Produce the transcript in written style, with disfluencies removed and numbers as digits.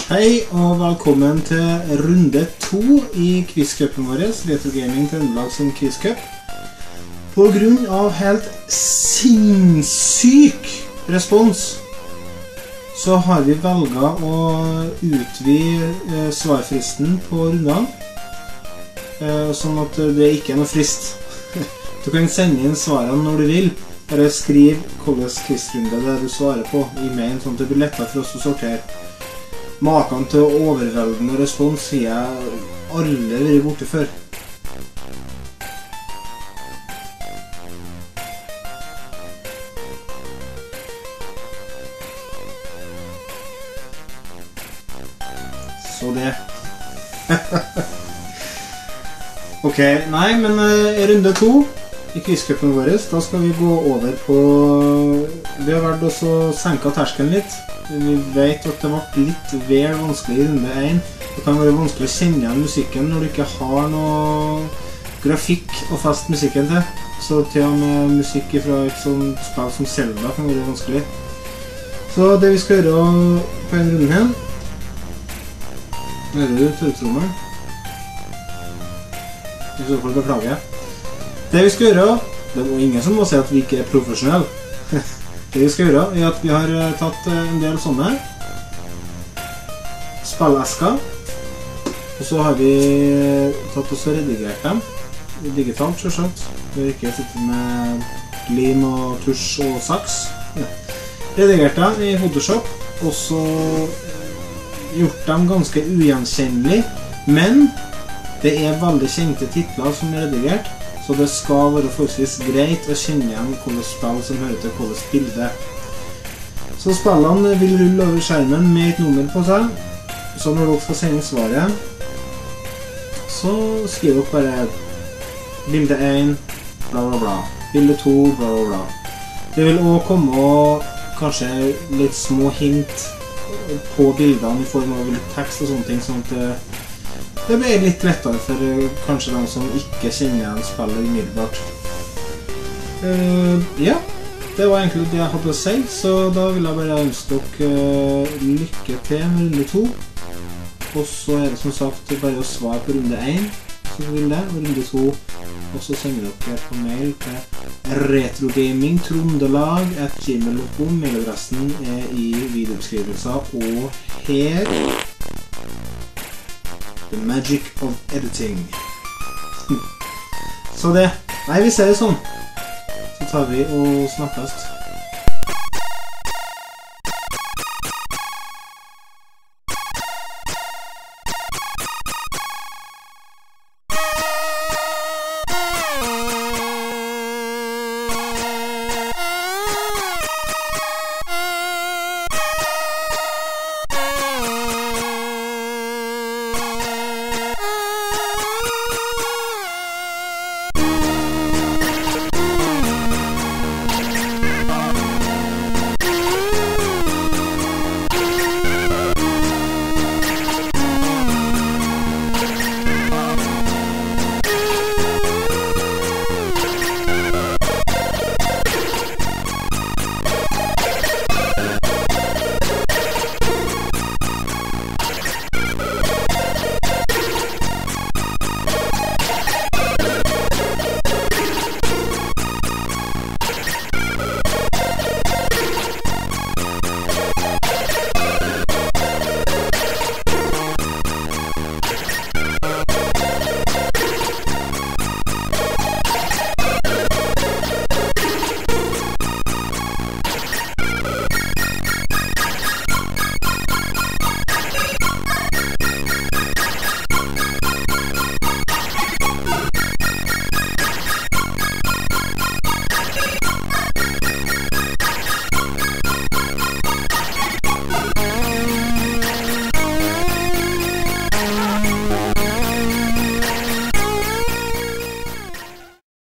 Hei og velkommen til runde 2 i quizcupen vår, Retro Gaming Trøndelag sin quizcup. På grunn av helt sinnssyk respons, så har vi velget å utvide svarfristen på rundene, sånn at det ikke er noe frist. Du kan sende inn svarene når du vil, bare skriv hvilken quizrunde det er du svarer på i e-mailen, sånn at det blir lettere for oss å sortere. Maken til overveldende respons har jeg aldri vært borte før. Så det. Ok, nei, men i runde 2 i quizcupen vår, da skal vi gå over på... Vi har vært også senket terskelen litt. Vi vet at det ble litt vel vanskelig i runde 1. Det kan være vanskelig å kjenne igjen musikken når du ikke har noe grafikk å feste musikken til. Så til og med musikk fra et sånt spill som Zelda kan være vanskelig. Så det vi skal gjøre på en runde her... Hører du tørrtrommelen? I så fall beklager jeg. Det vi skal gjøre, det er ingen som må si at vi ikke er profesjonelle. Det vi skal gjøre er at vi har tatt en del sånne spillesker, og så har vi tatt oss og redigert dem digitalt, selvsagt. Vi har ikke sittet med lim og tusj og saks. Redigert dem i Photoshop, og så gjort dem ganske ugjenkjennelig, men det er veldig kjente titler som er redigert, så det skal være forholdsvis greit å kjenne igjen hvilke spill som hører til hvilket bilde. Så spillene vil rulle over skjermen med et nummer på seg, så når dere skal sende svaret, så skriver dere bare bilde 1, bla bla bla, bilde 2, bla bla bla. Det vil også komme kanskje litt små hint på bildene i form av litt tekst og sånne ting, sånn at det blir litt lettere for kanskje de som ikke kjenner igjen spillet umiddelbart. Ja, det var egentlig det jeg hadde å si, så da vil jeg bare ønske dere lykke til med runde 2. Og så er det som sagt bare å svare på runde 1, som du vil det, og runde 2. Og så sender dere på mail til retrogamingtrondelag@gmail.com. Mailadressen er i videobeskrivelser, og her... The magic of editing. Så det. Nei, vi ser det sånn. Så tar vi og snakkes.